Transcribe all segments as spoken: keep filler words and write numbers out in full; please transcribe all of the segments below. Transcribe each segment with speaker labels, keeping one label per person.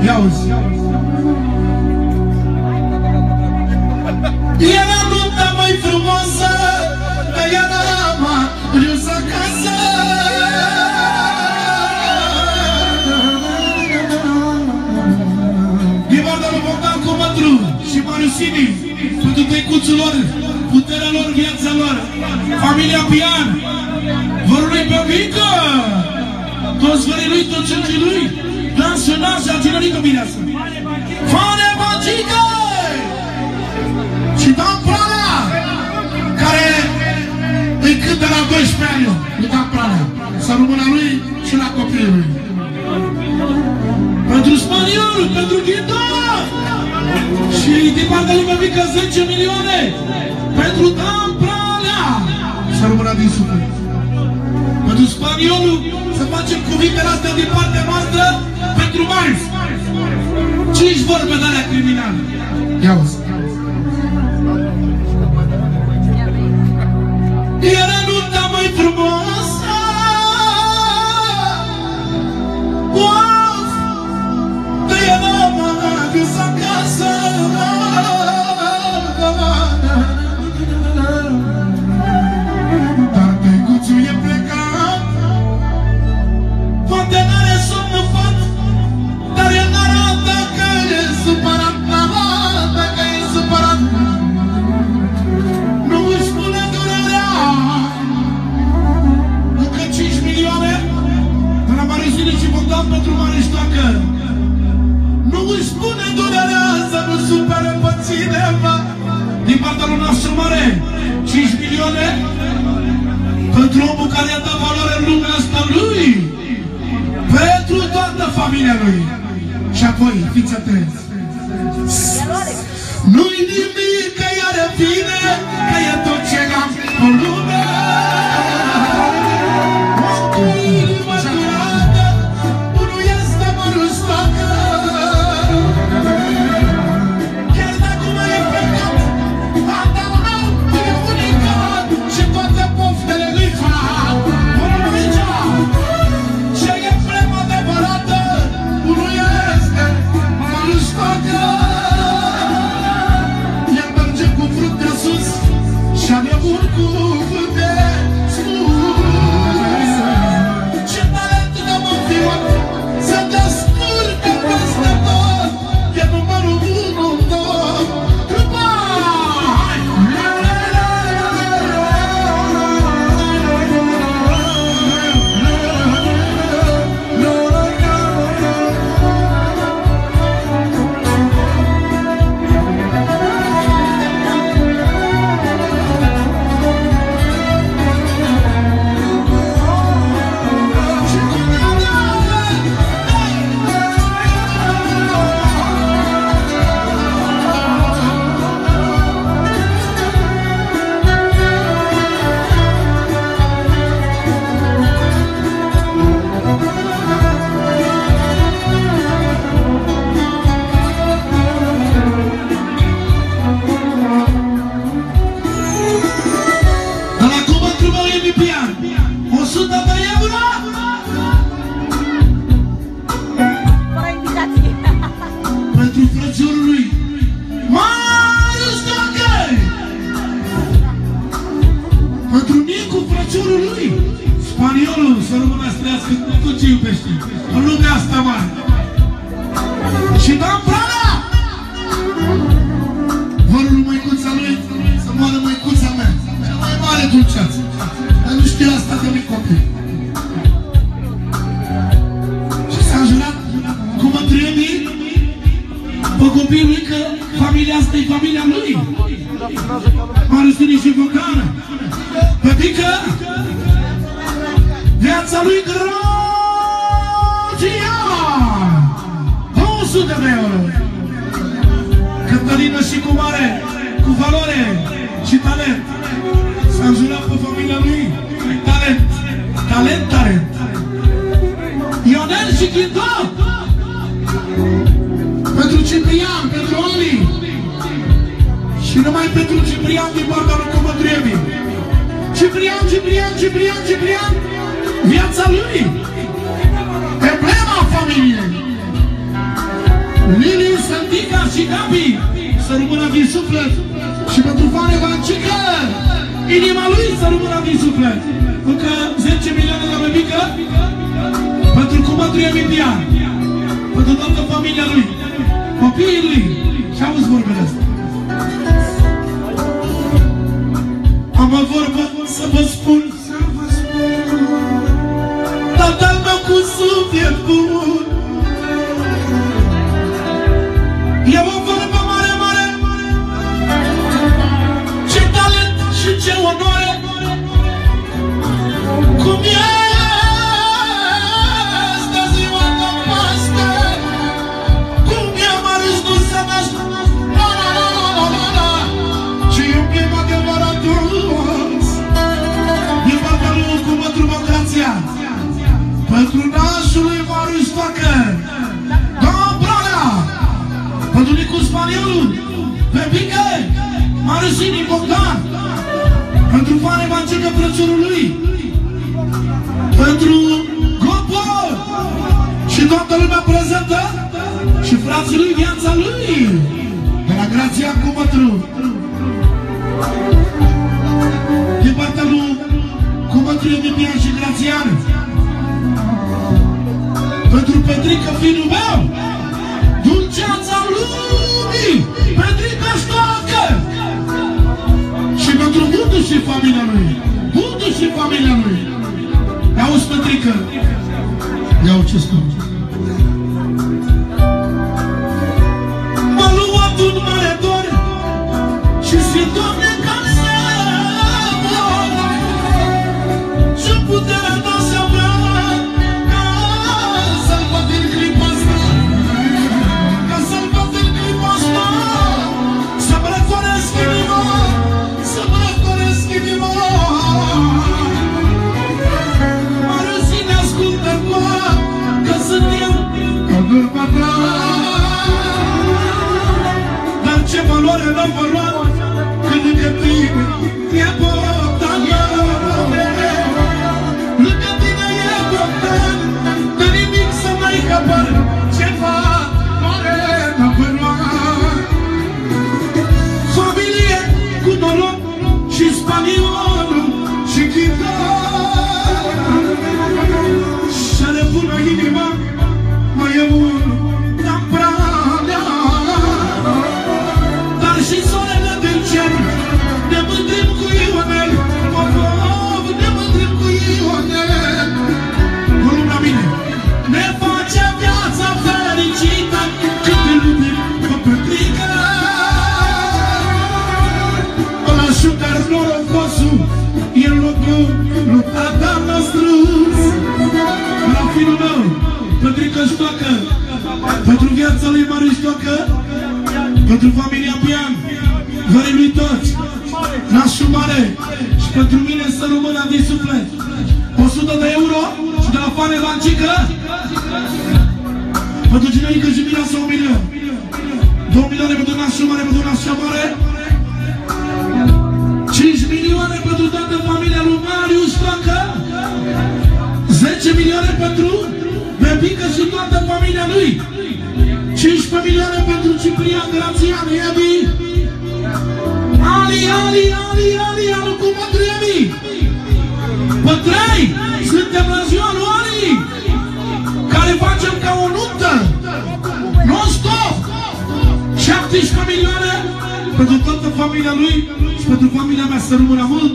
Speaker 1: Ia-uzi. Era nunta mai frumoasă, că era mama dus acasă. Din partea lui Bogdan Comătru și Mariusini, pentru tăicuțul lor, puterea lor, viața lor, familia Pian, vărului pe Vică, toți vării lui, toți cengii lui, dansul, dansul, alținărică mireasă. Fane Magică! Și Dan Pranea, care îi cântă la doisprezece ani, lui Dan Pranea, să rămână lui și la copilul lui. Pentru spaniolul, pentru Ghidon! Și din partea lui Mămică zece milioane pentru Dan Pranea, să rămână din suflet. Pentru spaniolul să facem cuvintele astea din partea noastră pentru Marius. Cinci vorbe de alea criminale. Ia-uzi. Era nunta mai frumoasă, of, de era mama dus acasă. Dar tăicuțul e plecat, poate n-are somn în fat, dar el n-arată că e supărat, n-arată că e supărat. Nu își spune durerea, încă cinci milioane de la Mariusini și Bogdan pentru Mariștoacă. Nu își spune durerea să nu supere pe cineva. Din partea lui nostru mare, cinci milioane pentru omul care i-a dat valoare în lumea asta lui, pentru toată familia lui. Și apoi, fiți atenți, nu-i nimic că ea revine, că e tot ce am în lume. O inimă curată, unul este Mariustoacă. Chiar dacă mă e plecat, adal meu e unicat și toate poftele lui fac. Vom aici, ce e vrem adevărată, unul este Mariustoacă. El merge cu fruntea sus și are un cuvânt de spus. Ce talent de mă fiot, să te scurcă peste tot, e numărul unu în tot. Trupa! Mariusini și Bogdan, Păpică, viața lui Gracian, două sute de euro. Cătălină și cu mare, cu valoare și talent, s-a înjurat pe familia lui, talent, talent, talent. Ionel și Ghidon, pentru Ciprian, pentru Oli. Și numai pentru Ciprian din partea lui Comătru. Ciprian, Ciprian, Ciprian, Ciprian, viața lui, emblema familiei. Lili, Santica și Gabi, să rămână din suflet. Și pentru Vane Vancică, inima lui să rămână din suflet. Încă zece milioane la bebică, pentru cumătru Emilian, pentru toată familia lui, copiii lui. Și auzi vorbele astea. Am o vorbă să vă spun, tatăl meu cu suflet bun. E o vorbă mare, mare, ce talent și ce onoare, cum este ziua de Paște, cum e Marius nu se naște, la la la la la la, ci iubim adevăratul, din partea lui cu mătru Bogdația, pentru nașul lui Marius Toacă, pentru Nicu Spaniolul, Pepică, Mariusini, Bogdan, pentru Vane Vancică, prețurul lui, pentru Gopo și toată lumea prezentă și frații lui, viața lui, de la Grația cu Mătru, din partea lui cu Mătru Emilian și Grațian, pentru Petrică, fiul meu, dulceața lumii, Petrica Ștoacă, și pentru Budu și familia lui, Budu și familia lui. Auzi, Petrică, iau ce spun. M-a luat un mare dor și zi, Doamne, ca să mor, și puterea ta să mea, ca să-l văd în clipa asta. Dar ce valoare n-am valoare când lângă tine e Bogdan. Lângă tine e Bogdan, de nimic să n-ai habar, ce valoare n-am valoare. Familie cu noroc și spaniolul și chitar, și-ale bună inima, mai e unul n-am prea mea. Dar și soarele din cer, ne mândrim cu Ionel, Popov, ne mândrim cu Ionel. Cu lumea mine, ne face viața fericită, când ne iubim cu Petrică. Ăla șucar norocosul, e locul lui tata nostru. La finul meu, Petrică Ștoacă, pentru viața lui Marius Toacă, pentru familia Pian, verii lui toți, nașul mare, și pentru mine să rămână din suflet o sută de euro și de la Vane Vancică, pentru Ginelică și Mireasa un milion, două milioane pentru nașul mare, pentru nașul mare, cinci milioane pentru toată familia lui Marius Toacă, zece milioane pentru Bebică și toată familia lui, cincisprezece milioane pentru Ciprian, Grațian, Emi, Ali, Ali, Ali, Ali, Ali, cu Mătru Emi. Pe trei suntem la ziua lui Ali, care facem ca o nuntă, non-stop, șaptesprezece milioane pentru toată familia lui și pentru familia mea, să rămână mult.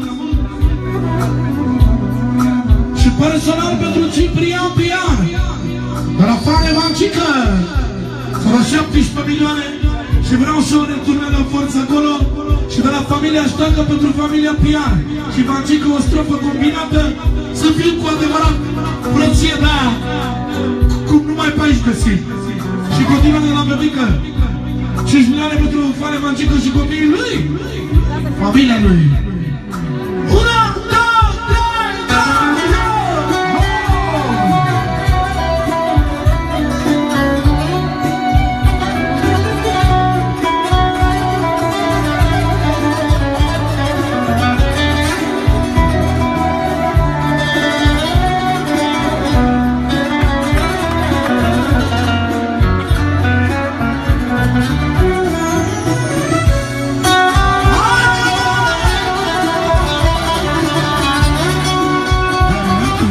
Speaker 1: Și personal pentru Ciprian Pian, de la Vane Vancică, să la șaptesprezece milioane, și vreau să o returnăm la forță acolo, și de la familia Ștoacă pentru familia Pian și Vancică o strofă combinată, să fim cu adevărat frăție de aia, cum numai pe aici găsim. Și continuăm de la Bebică, cinci milioane pentru Vane Vancică și copiii lui, familia lui. Una, două, trei, două!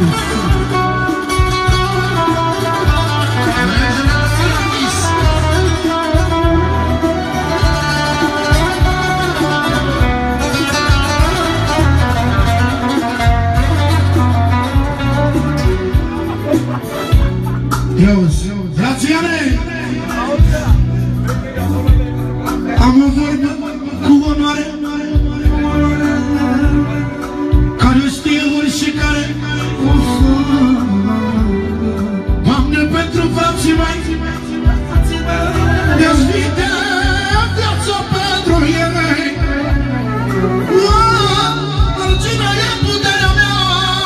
Speaker 1: Grațiane! Am o vorbă cu onoare care o știe oricare. Doamne, pentru frații mei mi-aș vinde viața pentru ei. Cine e puterea mea?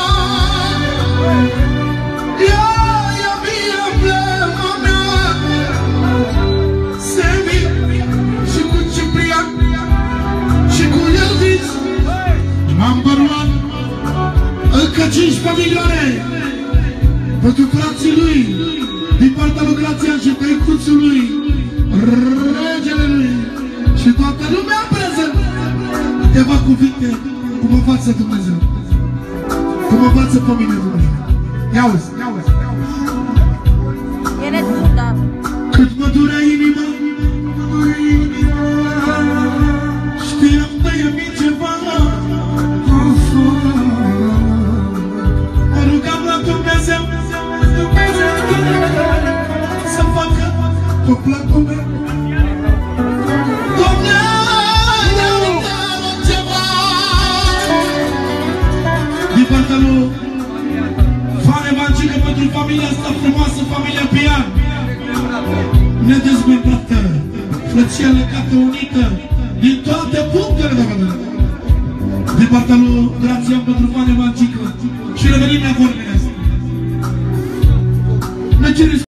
Speaker 1: cincisprezece milioane pentru frații lui, din partea lui Grațian și tăicuțul lui, regele lui și toată lumea prezent. Câteva cuvinte cum mă față Dumnezeu, cum mă față pe mine Dumnezeu. Ia-uzi, ia-uzi. Cât mă durea inima, știam că e mi ceva. Dumnezeu să facă cu placul meu. Doamne, ia-mi ceva din partea lui Fane Bancică pentru familia asta frumoasă, familia Pian, nedezmembrată, frăția legată, unită din toate punctele.